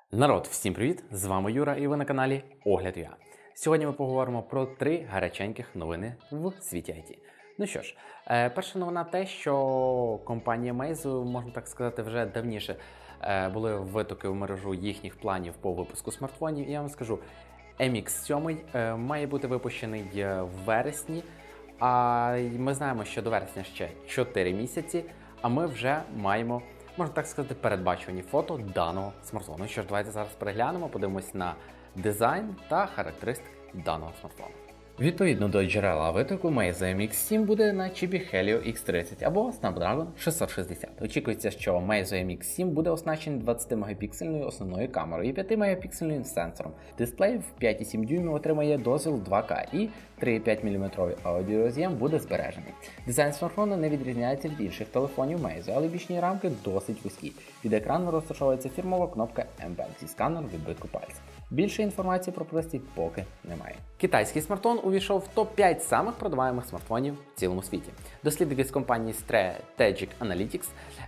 Народ, всім привіт! З вами Юра і ви на каналі Огляд Я. Сьогодні ми поговоримо про 3 гаряченьких новини в світі IT. Ну що ж, перша новина те, що компанія Meizu, можна так сказати, вже давніше були витоки в мережу їхніх планів по випуску смартфонів. І я вам скажу, MX 7 має бути випущений в вересні, а ми знаємо, що до вересня ще 4 місяці, а ми вже маємо, можна так сказати, передбачувані фото даного смартфону. Що ж, давайте зараз переглянемо, подивимось на дизайн та характеристики даного смартфону. Відповідно до джерела витоку, Meizu MX7 буде на чіпі Helio X30 або Snapdragon 660. Очікується, що Meizu MX7 буде оснащений 20-мегапіксельною основною камерою і 5-мегапіксельним сенсором. Дисплей в 5,7 дюймів отримає дозвіл 2К і 3,5 мм аудіороз'єм буде збережений. Дизайн смартфону не відрізняється від інших телефонів Meizu, але бічні рамки досить вузькі. Від екрану розташовується фірмова кнопка Embed зі сканером відбитку пальця. Більше інформації про пристрій поки немає. Китайський смартфон увійшов в топ-5 самих продаваємих смартфонів в цілому світі. Дослідники з компанії Strategic Analytics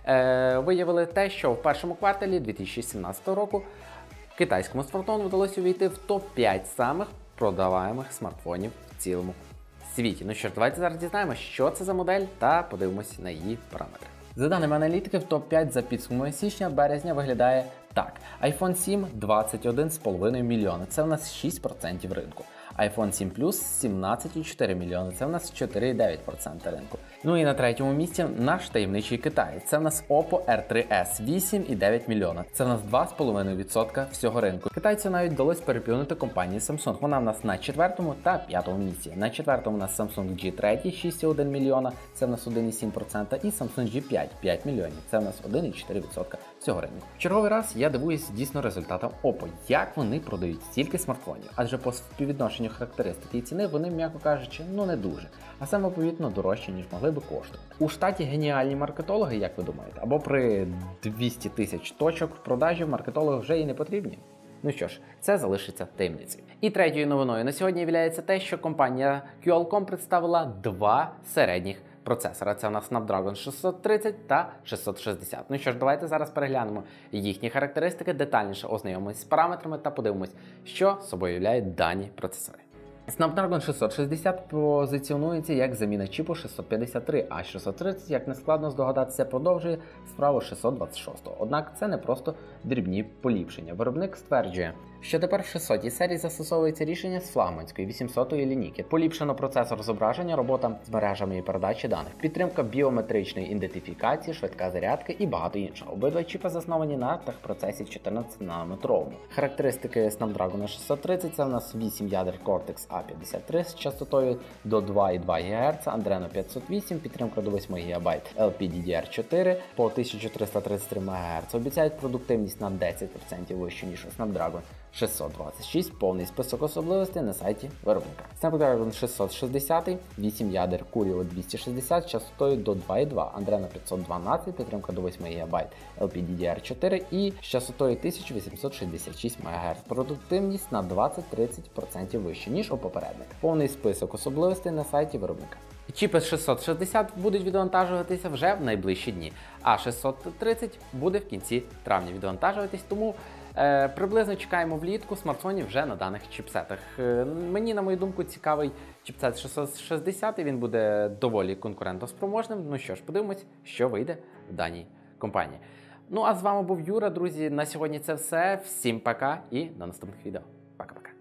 виявили те, що в першому кварталі 2017 року китайському смартфону вдалося увійти в топ-5 самих продаваємих смартфонів в цілому світі. Ну що ж, давайте зараз дізнаємося, що це за модель та подивимося на її параметри. За даними аналітиків, топ-5 за підсумками січня-березня виглядає так. iPhone 7 – 21,5 мільйони, це в нас 6% ринку. iPhone 7 Plus – 17,4 мільйони, це в нас 4,9% ринку. Ну і на третьому місці наш таємничий Китай. Це в нас Oppo R3S – 8,9 мільйона, це в нас 2,5% всього ринку. Китайцю навіть вдалося переплюнути компанії Samsung. Вона в нас на 4-му та 5-му місці. На 4-му у нас Samsung G3 – 6,1 мільйона, це в нас 1,7%, і Samsung G5 – 5 мільйонів, це в нас 1,4% всього ринку. В черговий раз я дивуюсь дійсно результатам Oppo, як вони продають стільки смартфонів, адже по співвідношенню характеристики і ціни вони, м'яко кажучи, не дуже, а саме повітно дорожче, ніж могли би коштувати. У штаті геніальні маркетологи, як ви думаєте, або при 200 тисяч точок в продажі маркетологи вже і не потрібні? Ну що ж, це залишиться таємницею. І третьою новиною на сьогодні є те, що компанія Qualcomm представила 2 середніх процесора. Це у нас Snapdragon 630 та 660. Ну що ж, давайте зараз переглянемо їхні характеристики, детальніше ознайомимося з параметрами та подивимось, що собою являють дані процесори. Snapdragon 660 позиціонується як заміна чіпу 653, а 630, як не складно здогадатися, продовжує справу 626. Однак це не просто дрібні поліпшення. Виробник стверджує, що тепер в 600-й серії застосовується рішення з флагманської 800-ї лінійки. Поліпшено процесор зображення, робота з мережами і передачі даних, підтримка біометричної ідентифікації, швидка зарядка і багато іншого. Обидва чіпи засновані на техпроцесі 14-нанометровому. Характеристики Snapdragon 630 – це в нас 8 ядер Cortex A53 з частотою до 2,2 ГГц, Adreno 508, підтримка до 8 ГБ LPDDR4 по 1333 МГц. Обіцяють продуктивність на 10% вищу, ніж у Snapdragon 626, повний список особливостей на сайті виробника. Snapdragon 660, 8 ядер Curio 260 з частотою до 2,2, Adreno 512, підтримка до 8 ГБ LPDDR4 і з частотою 1866 МГц. Продуктивність на 20-30% вища, ніж у попередника. Повний список особливостей на сайті виробника. Чіпи 660 будуть відвантажуватися вже в найближчі дні, а 630 буде в кінці травня відвантажуватись, тому приблизно чекаємо влітку смартфонів вже на даних чіпсетах. Мені, на мою думку, цікавий чіпсет 660, і він буде доволі конкурентоспроможним. Ну що ж, подивимось, що вийде в даній компанії. Ну а з вами був Юра, друзі, на сьогодні це все. Всім пока і до наступних відео. Пока-пока.